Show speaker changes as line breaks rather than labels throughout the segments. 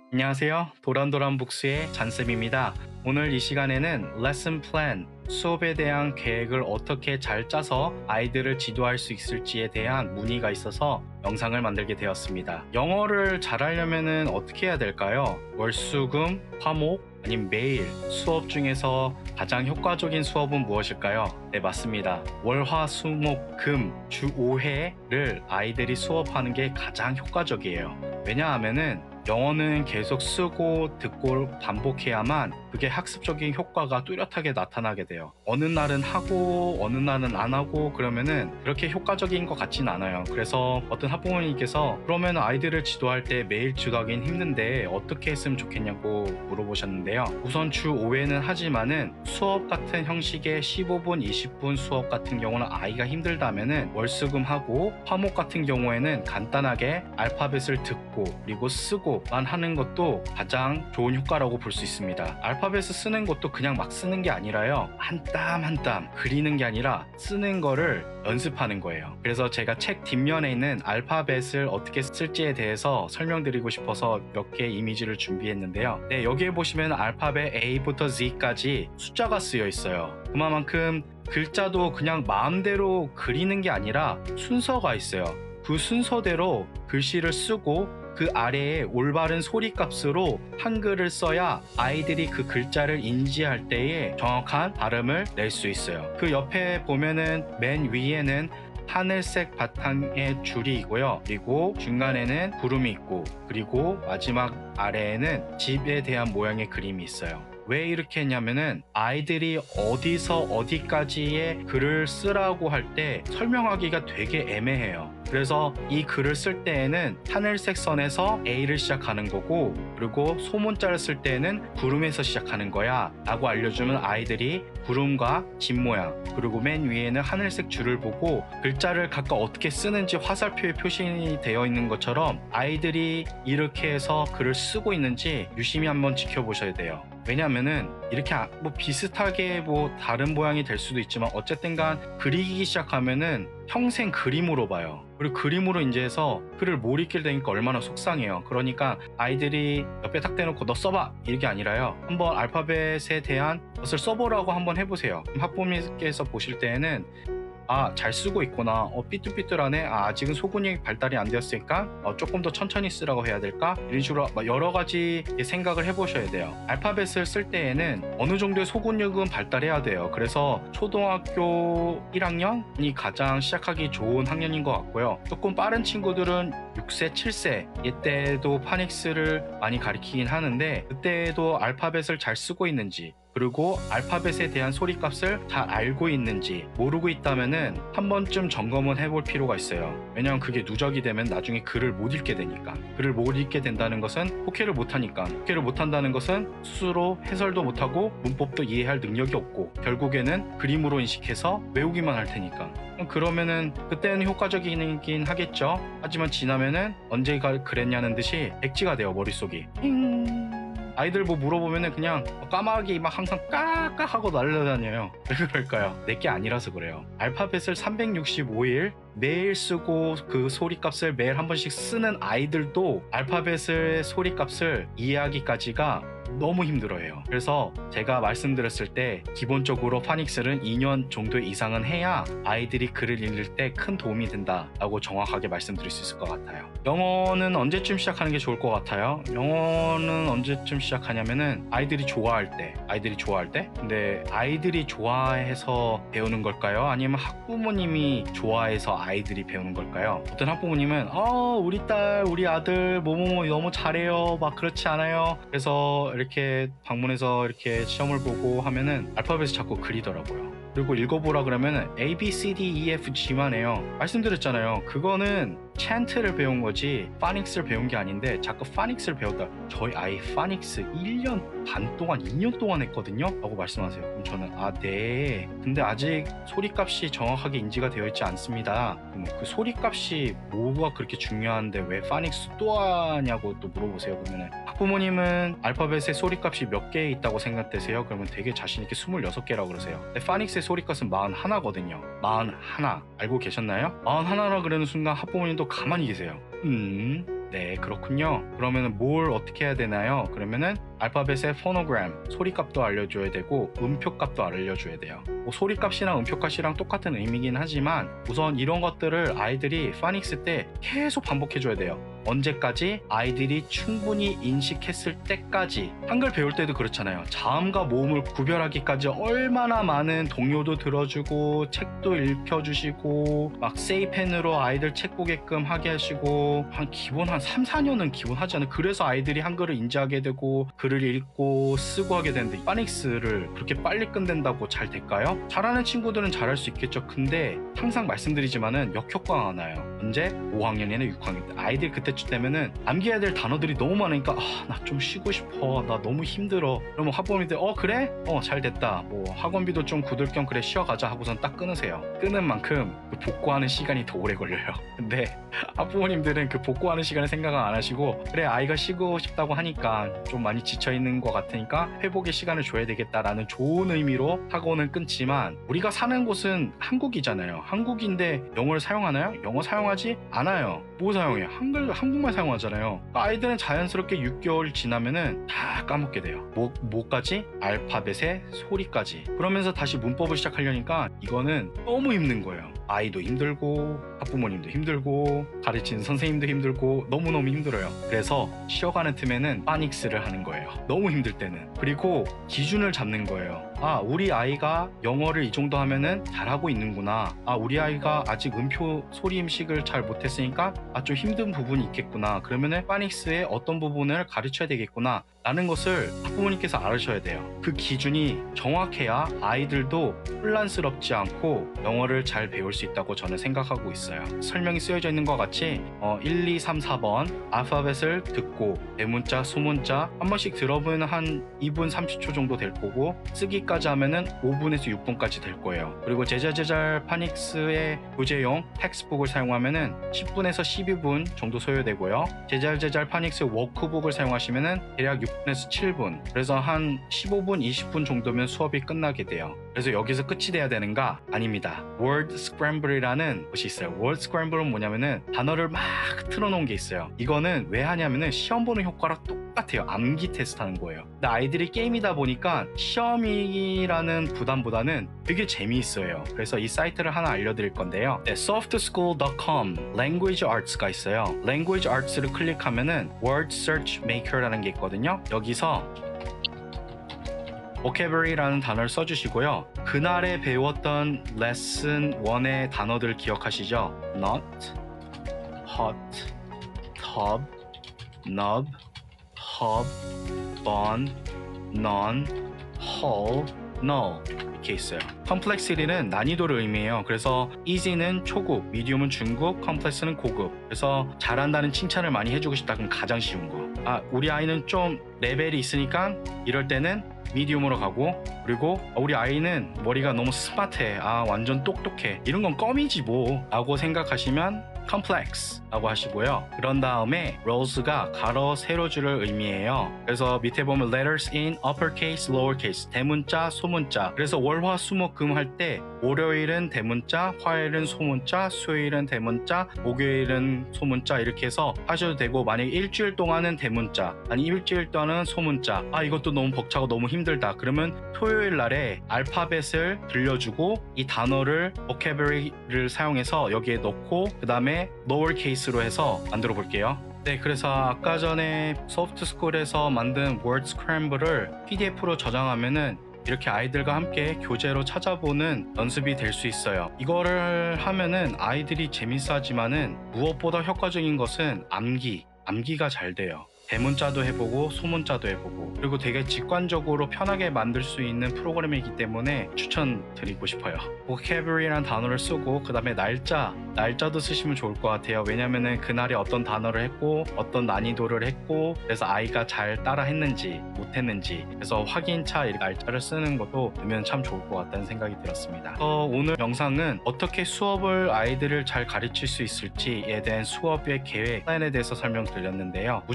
안녕하세요. 도란도란북스의 잔쌤입니다. 오늘 이 시간에는 레슨 플랜, 수업에 대한 계획을 어떻게 잘 짜서 아이들을 지도할 수 있을지에 대한 문의가 있어서 영상을 만들게 되었습니다. 영어를 잘하려면 어떻게 해야 될까요? 월수금, 화목, 아니면 매일 수업 중에서 가장 효과적인 수업은 무엇일까요? 네, 맞습니다. 월화수목금 주 5회를 아이들이 수업하는 게 가장 효과적이에요. 왜냐하면은 영어는 계속 쓰고 듣고 반복해야만 그게 학습적인 효과가 뚜렷하게 나타나게 돼요. 어느 날은 하고 어느 날은 안 하고 그러면은 그렇게 효과적인 것 같진 않아요. 그래서 어떤 학부모님께서 그러면 아이들을 지도할 때 매일 지도하긴 힘든데 어떻게 했으면 좋겠냐고 물어보셨는데요. 우선 주 5회는 하지만은 수업 같은 형식의 15분, 20분 수업 같은 경우는 아이가 힘들다면은 월수금하고 화목 같은 경우에는 간단하게 알파벳을 듣고 그리고 쓰고 만 하는 것도 가장 좋은 효과라고 볼 수 있습니다. 알파벳을 쓰는 것도 그냥 막 쓰는 게 아니라요. 한 땀 한 땀 그리는 게 아니라 쓰는 거를 연습하는 거예요. 그래서 제가 책 뒷면에 있는 알파벳을 어떻게 쓸지에 대해서 설명드리고 싶어서 몇 개의 이미지를 준비했는데요. 네, 여기에 보시면 알파벳 A부터 Z까지 숫자가 쓰여 있어요. 그만큼 글자도 그냥 마음대로 그리는 게 아니라 순서가 있어요. 그 순서대로 글씨를 쓰고 그 아래에 올바른 소리값으로 한글을 써야 아이들이 그 글자를 인지할 때에 정확한 발음을 낼 수 있어요. 그 옆에 보면은 맨 위에는 하늘색 바탕의 줄이 있고요. 그리고 중간에는 구름이 있고 그리고 마지막 아래에는 집에 대한 모양의 그림이 있어요. 왜 이렇게 했냐면은 아이들이 어디서 어디까지의 글을 쓰라고 할 때 설명하기가 되게 애매해요. 그래서 이 글을 쓸 때에는 하늘색 선에서 A를 시작하는 거고 그리고 소문자를 쓸 때에는 구름에서 시작하는 거야 라고 알려주면 아이들이 구름과 집 모양 그리고 맨 위에는 하늘색 줄을 보고 글자를 각각 어떻게 쓰는지 화살표에 표시되어 있는 것처럼 아이들이 이렇게 해서 글을 쓰고 있는지 유심히 한번 지켜보셔야 돼요. 왜냐면은 이렇게 뭐 비슷하게 뭐 다른 모양이 될 수도 있지만 어쨌든간 그리기 시작하면은 평생 그림으로 봐요. 그리고 그림으로 이제 해서 글을 못 읽게 되니까 얼마나 속상해요. 그러니까 아이들이 옆에 딱 대놓고 너 써봐 이게 아니라요. 한번 알파벳에 대한 것을 써보라고 한번 해보세요. 학부모님께서 보실 때에는 아, 잘 쓰고 있구나. 삐뚤삐뚤하네. 아, 아직은 소근육이 발달이 안 되었으니까 조금 더 천천히 쓰라고 해야 될까? 이런 식으로 여러 가지 생각을 해보셔야 돼요. 알파벳을 쓸 때에는 어느 정도의 소근육은 발달해야 돼요. 그래서 초등학교 1학년이 가장 시작하기 좋은 학년인 것 같고요. 조금 빠른 친구들은 6세, 7세 이때도 파닉스를 많이 가리키긴 하는데 그때도 알파벳을 잘 쓰고 있는지 그리고 알파벳에 대한 소리값을 잘 알고 있는지 모르고 있다면은 한 번쯤 점검은 해볼 필요가 있어요. 왜냐면 그게 누적이 되면 나중에 글을 못 읽게 되니까. 글을 못 읽게 된다는 것은 호케를 못하니까. 호케를 못한다는 것은 스스로 해설도 못하고 문법도 이해할 능력이 없고 결국에는 그림으로 인식해서 외우기만 할 테니까. 그러면은 그때는 효과적이긴 하겠죠. 하지만 지나면은 언제 그랬냐는 듯이 백지가 돼요, 머릿속이. 아이들 뭐 물어보면은 그냥 까마귀 막 항상 까까 하고 날아다녀요. 왜 그럴까요? 내게 아니라서 그래요. 알파벳을 365일 매일 쓰고 그 소리값을 매일 한 번씩 쓰는 아이들도 알파벳의 소리값을 이해하기까지가 너무 힘들어해요. 그래서 제가 말씀드렸을 때 기본적으로 파닉스는 2년 정도 이상은 해야 아이들이 글을 읽을 때 큰 도움이 된다라고 정확하게 말씀드릴 수 있을 것 같아요. 영어는 언제쯤 시작하는 게 좋을 것 같아요? 영어는 언제쯤 시작하냐면은 아이들이 좋아할 때 근데 아이들이 좋아해서 배우는 걸까요? 아니면 학부모님이 좋아해서 아이들이 배우는 걸까요? 어떤 학부모님은 우리 딸 우리 아들 뭐뭐뭐 너무 잘해요 막 그렇지 않아요. 그래서 이렇게 방문해서 이렇게 시험을 보고 하면은 알파벳을 자꾸 그리더라고요. 그리고 읽어보라 그러면은 A, B, C, D, E, F, G만 해요. 말씀드렸잖아요. 그거는 찬트를 배운 거지 파닉스를 배운 게 아닌데 자꾸 파닉스를 배웠다. 저희 아이 파닉스 1년 반 동안 2년 동안 했거든요 라고 말씀하세요. 그럼 저는 네 근데 아직 소리값이 정확하게 인지가 되어 있지 않습니다. 그럼 그 소리값이 뭐가 그렇게 중요한데 왜 파닉스 또 하냐고 또 물어보세요. 그러면은 학부모님은 알파벳의 소리값이 몇 개 있다고 생각되세요? 그러면 되게 자신있게 26개라고 그러세요. 근데 파닉스의 소리값은 41거든요 41 알고 계셨나요? 41라 그러는 순간 학부모님도 가만히 계세요. 네, 그렇군요. 그러면 뭘 어떻게 해야 되나요? 그러면은 알파벳의 포노그램, 소리값도 알려줘야 되고 음표값도 알려줘야 돼요. 뭐 소리값이랑 음표값이랑 똑같은 의미긴 하지만 우선 이런 것들을 아이들이 파닉스 때 계속 반복해줘야 돼요. 언제까지? 아이들이 충분히 인식했을 때까지. 한글 배울 때도 그렇잖아요. 자음과 모음을 구별하기까지 얼마나 많은 동요도 들어주고 책도 읽혀주시고 막 세이펜으로 아이들 책 보게끔 하게 하시고 기본 한 3, 4년은 기본 하잖아요. 그래서 아이들이 한글을 인지하게 되고 글을 읽고 쓰고 하게 되는데 파닉스를 그렇게 빨리 끝낸다고 잘 될까요? 잘하는 친구들은 잘할 수 있겠죠. 근데 항상 말씀드리지만은 역효과가 나요. 언제? 5학년이나 6학년 때. 아이들 그때쯤 되면은 암기해야 될 단어들이 너무 많으니까 나 좀 쉬고 싶어. 나 너무 힘들어. 그러면 학부모님들 그래? 잘 됐다. 뭐 학원비도 좀 굳을 겸 그래 쉬어가자 하고선 딱 끊으세요. 끊은 만큼 그 복구하는 시간이 더 오래 걸려요. 근데 학부모님들은 그 복구하는 시간을 생각을 안 하시고 그래 아이가 쉬고 싶다고 하니까 좀 많이 지쳐있는 것 같으니까 회복의 시간을 줘야 되겠다라는 좋은 의미로 학원은 끊지만 우리가 사는 곳은 한국이잖아요. 한국인데 영어를 사용하나요? 영어 사용하지 않아요. 뭐 사용해요? 한국말 사용하잖아요. 아이들은 자연스럽게 6개월 지나면은 다 까먹게 돼요. 뭐까지? 알파벳의 소리까지. 그러면서 다시 문법을 시작하려니까 이거는 너무 힘든 거예요. 아이도 힘들고 학부모님도 힘들고 가르치는 선생님도 힘들고 너무너무 힘들어요. 그래서 쉬어가는 틈에는 파닉스를 하는 거예요. 너무 힘들 때는. 그리고 기준을 잡는 거예요. 우리 아이가 영어를 이 정도 하면은 잘하고 있는구나. 우리 아이가 아직 음표 소리 음식을 잘 못했으니까 좀 힘든 부분이 있겠구나. 그러면은 파닉스의 어떤 부분을 가르쳐야 되겠구나 라는 것을 학부모님께서 알으셔야 돼요. 그 기준이 정확해야 아이들도 혼란스럽지 않고 영어를 잘 배울 수 있다고 저는 생각하고 있어요. 설명이 쓰여져 있는 것 같이 1, 2, 3, 4번 알파벳을 듣고 대문자, 소문자 한 번씩 들어보면 한 2분 30초 정도 될 거고 쓰기까지 하면은 5분에서 6분까지 될 거예요. 그리고 제잘제잘 파닉스의 교재용 텍스트북을 사용하면은 10분에서 12분 정도 소요되고요. 제잘제잘 파닉스 워크북을 사용하시면은 대략 6분에서 7분, 그래서 한 15분, 20분 정도면 수업이 끝나게 돼요. 그래서 여기서 끝이 돼야 되는가? 아닙니다. Word Scramble이라는 것이 있어요. Word Scramble은 뭐냐면은 단어를 막 틀어놓은 게 있어요. 이거는 왜 하냐면은 시험 보는 효과랑 똑같아요. 암기 테스트 하는 거예요. 근데 아이들이 게임이다 보니까 시험이라는 부담보다는 되게 재미있어요. 그래서 이 사이트를 하나 알려드릴 건데요. softschool.com Language Arts가 있어요. Language Arts를 클릭하면은 Word Search Maker라는 게 있거든요. 여기서 vocabulary라는 단어를 써주시고요. 그날에 배웠던 레슨 1의 단어들 기억하시죠? not, hot, tub, nub, hub, bond, none, hull, null 이렇게 있어요. 컴플렉시티는 난이도를 의미해요. 그래서 easy는 초급, medium은 중급, complex는 고급. 그래서 잘한다는 칭찬을 많이 해주고 싶다. 그럼 가장 쉬운 거. 우리 아이는 좀 레벨이 있으니까 이럴 때는 미디움으로 가고, 그리고 우리 아이는 머리가 너무 스마트해, 완전 똑똑해, 이런 건 껌이지 뭐 라고 생각하시면 complex 라고 하시고요. 그런 다음에 rose가 가로 세로줄을 의미해요. 그래서 밑에 보면 letters in uppercase, lowercase, 대문자, 소문자. 그래서 월화수목금 할 때 월요일은 대문자, 화요일은 소문자, 수요일은 대문자, 목요일은 소문자 이렇게 해서 하셔도 되고, 만약에 일주일 동안은 대문자, 아니 일주일 동안은 소문자, 이것도 너무 벅차고 너무 힘들다 그러면 토요일 날에 알파벳을 들려주고 이 단어를 vocabulary를 사용해서 여기에 넣고 그 다음에 lower case로 해서 만들어 볼게요. 네, 그래서 아까 전에 소프트스쿨에서 만든 Word Scramble을 PDF로 저장하면은 이렇게 아이들과 함께 교재로 찾아보는 연습이 될 수 있어요. 이거를 하면은 아이들이 재밌어 하지만은 무엇보다 효과적인 것은 암기가 잘 돼요. 대문자도 해보고 소문자도 해보고, 그리고 되게 직관적으로 편하게 만들 수 있는 프로그램이기 때문에 추천드리고 싶어요. vocabulary라는 단어를 쓰고 그 다음에 날짜도 쓰시면 좋을 것 같아요. 왜냐면은 그날에 어떤 단어를 했고 어떤 난이도를 했고, 그래서 아이가 잘 따라 했는지 못했는지, 그래서 확인차 이렇게 날짜를 쓰는 것도 넣으면 참 좋을 것 같다는 생각이 들었습니다. 오늘 영상은 어떻게 수업을 아이들을 잘 가르칠 수 있을지에 대한 수업의 계획, 플랜에 대해서 설명드렸는데요. 무조건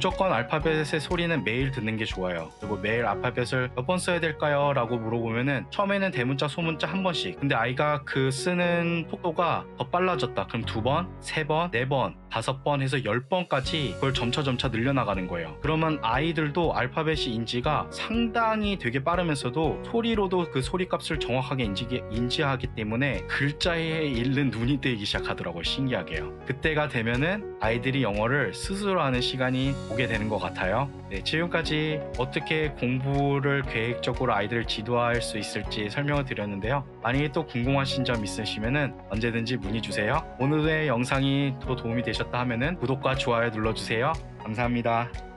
알파벳의 소리는 매일 듣는 게 좋아요. 그리고 매일 알파벳을 몇 번 써야 될까요? 라고 물어보면은 처음에는 대문자, 소문자 한 번씩. 근데 아이가 그 쓰는 속도가 더 빨라졌다. 그럼 2번, 3번, 4번, 5번 해서 10번까지 그걸 점차 늘려나가는 거예요. 그러면 아이들도 알파벳이 인지가 상당히 되게 빠르면서도 소리로도 그 소리 값을 정확하게 인지하기 때문에 글자에 읽는 눈이 뜨이기 시작하더라고요. 신기하게요. 그때가 되면은 아이들이 영어를 스스로 하는 시간이 오게 되는 것 같아요. 네, 지금까지 어떻게 공부를 계획적으로 아이들을 지도할 수 있을지 설명을 드렸는데요. 만약에 또 궁금하신 점 있으시면은 언제든지 문의 주세요. 오늘의 영상이 더 도움이 되셨다 하면은 구독과 좋아요 눌러주세요. 감사합니다.